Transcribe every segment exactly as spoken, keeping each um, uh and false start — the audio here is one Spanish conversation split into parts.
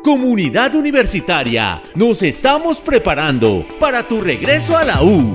Comunidad universitaria, nos estamos preparando para tu regreso a la U.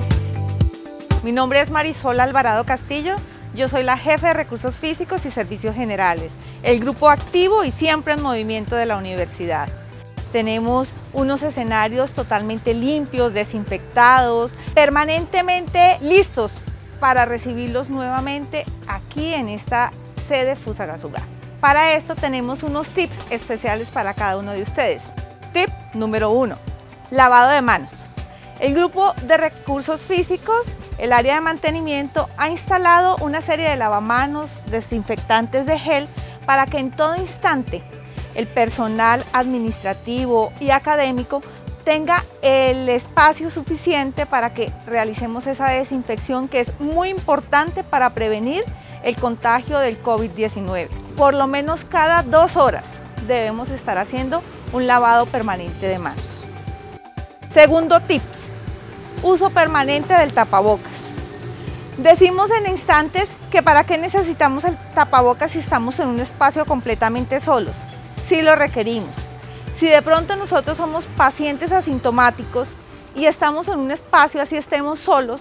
Mi nombre es Marisol Alvarado Castillo, yo soy la jefe de Recursos Físicos y Servicios Generales, el grupo activo y siempre en movimiento de la universidad. Tenemos unos escenarios totalmente limpios, desinfectados, permanentemente listos para recibirlos nuevamente aquí en esta sede Fusagasugá. Para esto tenemos unos tips especiales para cada uno de ustedes. Tip número uno, lavado de manos. El grupo de recursos físicos, el área de mantenimiento, ha instalado una serie de lavamanos, desinfectantes de gel, para que en todo instante el personal administrativo y académico tenga el espacio suficiente para que realicemos esa desinfección que es muy importante para prevenir el contagio del COVID diecinueve. Por lo menos cada dos horas debemos estar haciendo un lavado permanente de manos. Segundo tips, uso permanente del tapabocas. Decimos en instantes que para qué necesitamos el tapabocas si estamos en un espacio completamente solos. Sí lo requerimos. Si de pronto nosotros somos pacientes asintomáticos y estamos en un espacio así estemos solos,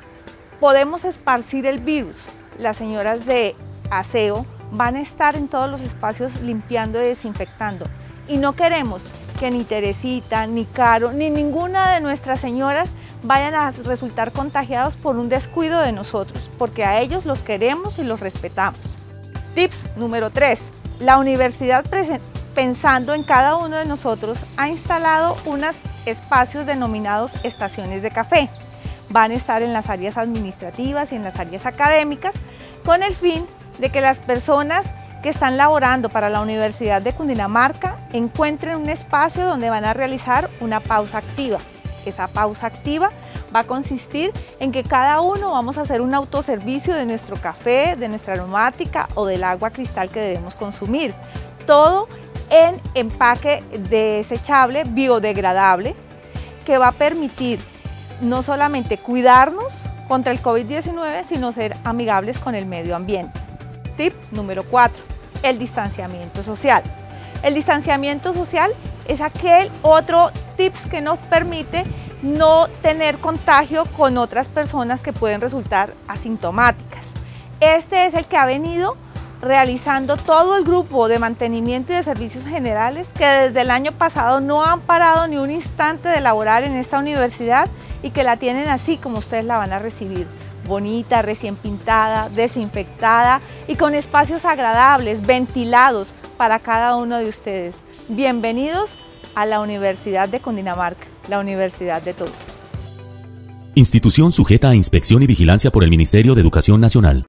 podemos esparcir el virus. Las señoras de aseo van a estar en todos los espacios limpiando y desinfectando. Y no queremos que ni Teresita, ni Caro, ni ninguna de nuestras señoras vayan a resultar contagiados por un descuido de nosotros, porque a ellos los queremos y los respetamos. Tips número tres. La universidad, pensando en cada uno de nosotros, ha instalado unos espacios denominados estaciones de café. Van a estar en las áreas administrativas y en las áreas académicas, con el fin de que las personas que están laborando para la Universidad de Cundinamarca encuentren un espacio donde van a realizar una pausa activa. Esa pausa activa va a consistir en que cada uno vamos a hacer un autoservicio de nuestro café, de nuestra aromática o del agua cristal que debemos consumir. Todo en empaque desechable, biodegradable, que va a permitir no solamente cuidarnos contra el COVID diecinueve, sino ser amigables con el medio ambiente. Tip número cuatro, el distanciamiento social. El distanciamiento social es aquel otro tips que nos permite no tener contagio con otras personas que pueden resultar asintomáticas. Este es el que ha venido realizando todo el grupo de mantenimiento y de servicios generales, que desde el año pasado no han parado ni un instante de laborar en esta universidad y que la tienen así como ustedes la van a recibir, bonita, recién pintada, desinfectada y con espacios agradables, ventilados para cada uno de ustedes. Bienvenidos a la Universidad de Cundinamarca, la universidad de todos. Institución sujeta a inspección y vigilancia por el Ministerio de Educación Nacional.